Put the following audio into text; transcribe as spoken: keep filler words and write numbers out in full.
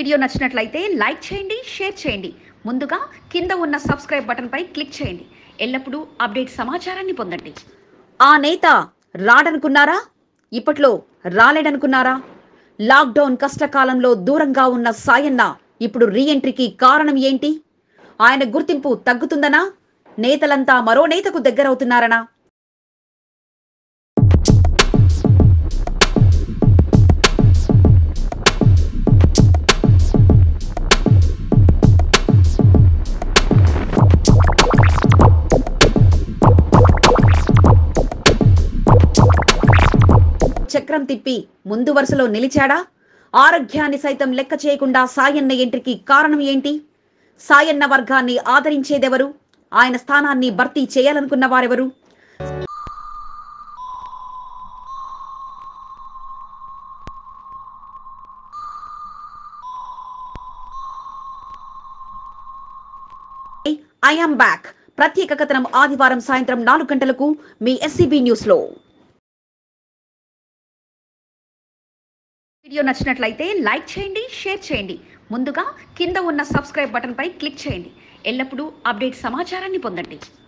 Video నచ్చినట్లయితే like చేయండి, share చేయండి. ముందుగా కింద ఉన్న సబ్స్క్రైబ్ బటన్పై క్లిక్ చేయండి. ఎల్లప్పుడూ అప్డేట్ సమాచారాన్ని పొందండి. ఆ నేత రాడనుకున్నారా? ఇప్పట్లో రాలేడనుకున్నారా? లాక్డౌన్ కష్టకాలంలో దూరంగా ఉన్న సాయన్న ఇప్పుడు రీఎంట్రీకి కారణం ఏంటి? ఆయన గుర్తింపు తగ్గుతుందనా? నేతలంతా మరో నేతకు దగ్గరవుతున్నారనా? చక్రం తిప్పి ముందు వరుసలో నిలిచాడా? ఆరోగ్యాన్ని సైతం లెక్క చేయకుండా సాయన్న ఎంట్రీకి కారణం ఏంటి? సాయన్న వర్గాన్ని ఆదరించేదెవరు? ఆయన స్థానాన్ని భర్తీ చేయాలనుకున్న వారెవరు? I am back. ప్రత్యేక కథనం ఆదివారం సాయంత్రం నాలుగు గంటలకు మీ ఎస్సీబీ న్యూస్ లో. వీడియో నచ్చినట్లయితే లైక్ చేయండి, షేర్ చేయండి. ముందుగా కింద ఉన్న సబ్స్క్రైబ్ బటన్పై క్లిక్ చేయండి. ఎల్లప్పుడూ అప్డేట్ సమాచారాన్ని పొందండి.